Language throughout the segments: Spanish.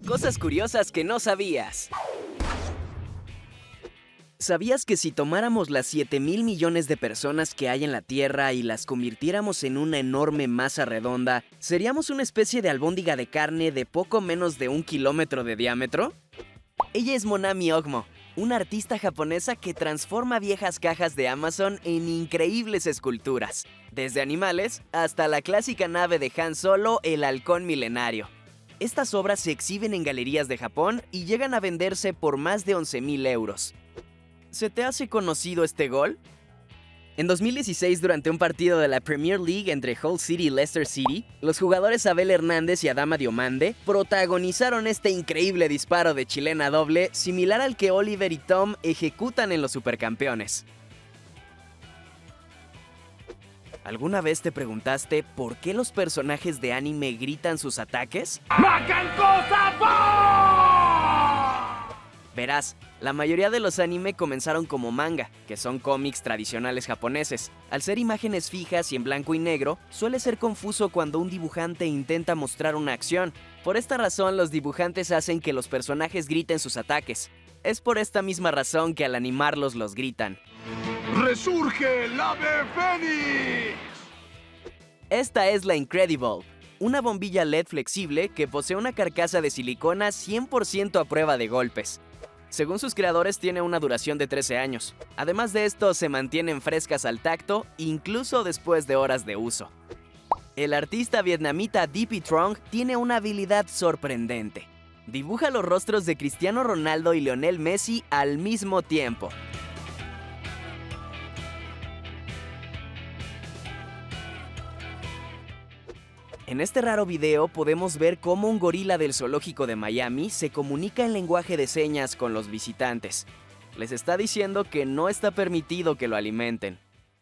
Cosas curiosas que no sabías. ¿Sabías que si tomáramos las 7,000 millones de personas que hay en la Tierra y las convirtiéramos en una enorme masa redonda, seríamos una especie de albóndiga de carne de poco menos de 1 kilómetro de diámetro? Ella es Monami Ogmo, una artista japonesa que transforma viejas cajas de Amazon en increíbles esculturas, desde animales hasta la clásica nave de Han Solo, el Halcón Milenario. Estas obras se exhiben en galerías de Japón y llegan a venderse por más de 11,000 euros. ¿Se te hace conocido este gol? En 2016, durante un partido de la Premier League entre Hull City y Leicester City, los jugadores Abel Hernández y Adama Diomande protagonizaron este increíble disparo de chilena doble, similar al que Oliver y Tom ejecutan en los Supercampeones. ¿Alguna vez te preguntaste por qué los personajes de anime gritan sus ataques? Verás, la mayoría de los anime comenzaron como manga, que son cómics tradicionales japoneses. Al ser imágenes fijas y en blanco y negro, suele ser confuso cuando un dibujante intenta mostrar una acción. Por esta razón, los dibujantes hacen que los personajes griten sus ataques. Es por esta misma razón que al animarlos los gritan. ¡Resurge el ave fénix! Esta es la Incredible, una bombilla LED flexible que posee una carcasa de silicona 100% a prueba de golpes. Según sus creadores, tiene una duración de 13 años. Además de esto, se mantienen frescas al tacto, incluso después de horas de uso. El artista vietnamita D.P. Trong tiene una habilidad sorprendente. Dibuja los rostros de Cristiano Ronaldo y Lionel Messi al mismo tiempo. En este raro video podemos ver cómo un gorila del zoológico de Miami se comunica en lenguaje de señas con los visitantes. Les está diciendo que no está permitido que lo alimenten.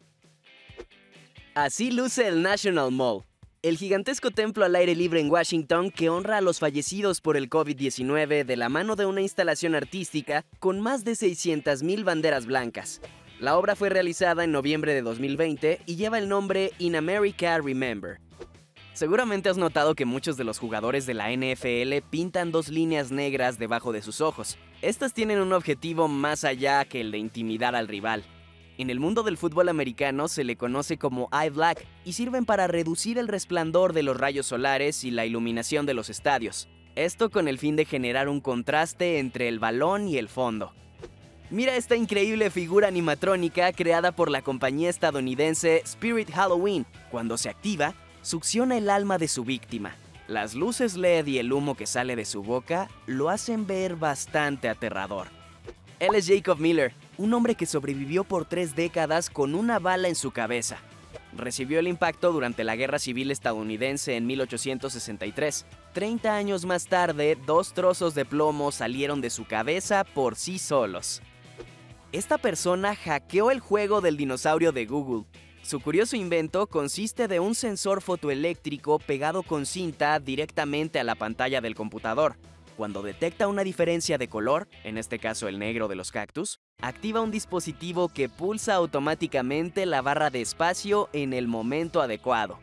Así luce el National Mall, el gigantesco templo al aire libre en Washington que honra a los fallecidos por el COVID-19 de la mano de una instalación artística con más de 600,000 banderas blancas. La obra fue realizada en noviembre de 2020 y lleva el nombre In America Remember. Seguramente has notado que muchos de los jugadores de la NFL pintan 2 líneas negras debajo de sus ojos. Estas tienen un objetivo más allá que el de intimidar al rival. En el mundo del fútbol americano se le conoce como eye black y sirven para reducir el resplandor de los rayos solares y la iluminación de los estadios. Esto con el fin de generar un contraste entre el balón y el fondo. Mira esta increíble figura animatrónica creada por la compañía estadounidense Spirit Halloween. Cuando se activa, succiona el alma de su víctima. Las luces LED y el humo que sale de su boca lo hacen ver bastante aterrador. Él es Jacob Miller, un hombre que sobrevivió por 3 décadas con una bala en su cabeza. Recibió el impacto durante la Guerra Civil estadounidense en 1863. 30 años más tarde, 2 trozos de plomo salieron de su cabeza por sí solos. Esta persona hackeó el juego del dinosaurio de Google. Su curioso invento consiste de un sensor fotoeléctrico pegado con cinta directamente a la pantalla del computador. Cuando detecta una diferencia de color, en este caso el negro de los cactus, activa un dispositivo que pulsa automáticamente la barra de espacio en el momento adecuado.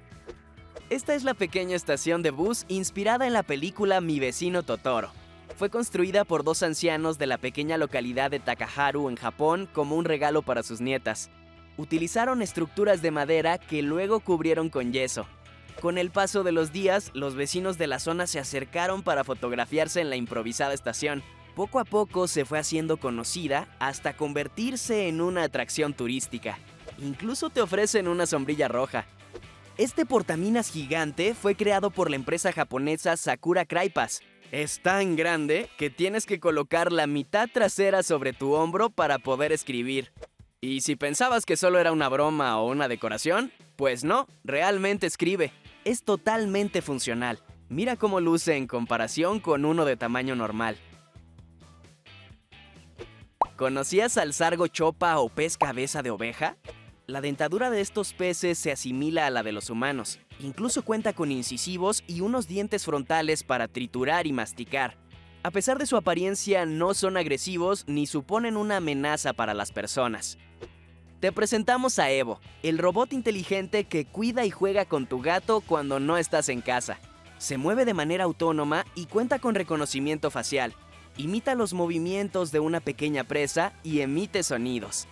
Esta es la pequeña estación de bus inspirada en la película Mi vecino Totoro. Fue construida por 2 ancianos de la pequeña localidad de Takaharu en Japón como un regalo para sus nietas. Utilizaron estructuras de madera que luego cubrieron con yeso. Con el paso de los días, los vecinos de la zona se acercaron para fotografiarse en la improvisada estación. Poco a poco se fue haciendo conocida hasta convertirse en una atracción turística. Incluso te ofrecen una sombrilla roja. Este portaminas gigante fue creado por la empresa japonesa Sakura Crypass. Es tan grande que tienes que colocar la mitad trasera sobre tu hombro para poder escribir. Y si pensabas que solo era una broma o una decoración, pues no, realmente escribe. Es totalmente funcional. Mira cómo luce en comparación con uno de tamaño normal. ¿Conocías al sargo chopa o pez cabeza de oveja? La dentadura de estos peces se asimila a la de los humanos. Incluso cuenta con incisivos y unos dientes frontales para triturar y masticar. A pesar de su apariencia, no son agresivos ni suponen una amenaza para las personas. Te presentamos a Evo, el robot inteligente que cuida y juega con tu gato cuando no estás en casa. Se mueve de manera autónoma y cuenta con reconocimiento facial. Imita los movimientos de una pequeña presa y emite sonidos.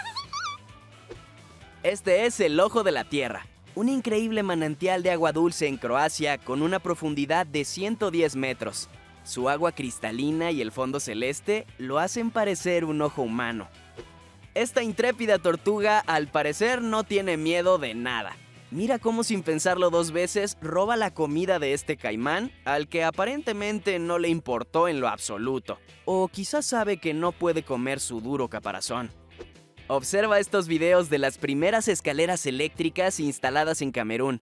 Este es el Ojo de la Tierra, un increíble manantial de agua dulce en Croacia con una profundidad de 110 metros. Su agua cristalina y el fondo celeste lo hacen parecer un ojo humano. Esta intrépida tortuga al parecer no tiene miedo de nada. Mira cómo sin pensarlo dos veces roba la comida de este caimán, al que aparentemente no le importó en lo absoluto. O quizás sabe que no puede comer su duro caparazón. Observa estos videos de las primeras escaleras eléctricas instaladas en Camerún.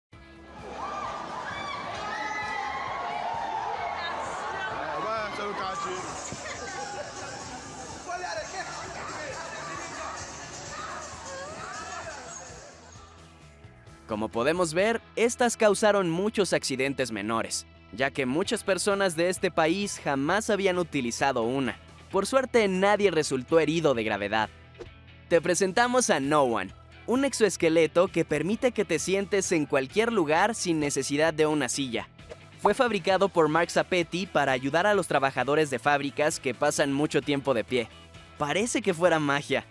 Como podemos ver, estas causaron muchos accidentes menores, ya que muchas personas de este país jamás habían utilizado una. Por suerte, nadie resultó herido de gravedad. Te presentamos a No One, un exoesqueleto que permite que te sientes en cualquier lugar sin necesidad de una silla. Fue fabricado por Mark Zapetti para ayudar a los trabajadores de fábricas que pasan mucho tiempo de pie. Parece que fuera magia.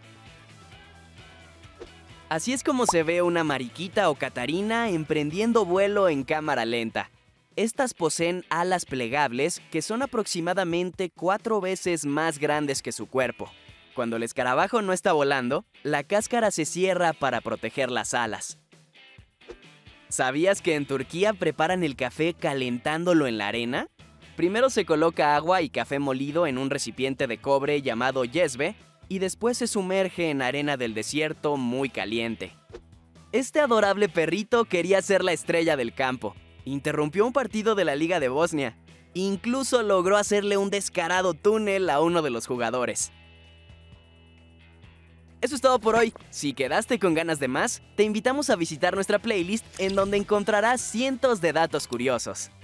Así es como se ve una mariquita o catarina emprendiendo vuelo en cámara lenta. Estas poseen alas plegables que son aproximadamente 4 veces más grandes que su cuerpo. Cuando el escarabajo no está volando, la cáscara se cierra para proteger las alas. ¿Sabías que en Turquía preparan el café calentándolo en la arena? Primero se coloca agua y café molido en un recipiente de cobre llamado yesbe, y después se sumerge en arena del desierto muy caliente. Este adorable perrito quería ser la estrella del campo. Interrumpió un partido de la Liga de Bosnia. Incluso logró hacerle un descarado túnel a uno de los jugadores. Eso es todo por hoy. Si quedaste con ganas de más, te invitamos a visitar nuestra playlist en donde encontrarás cientos de datos curiosos.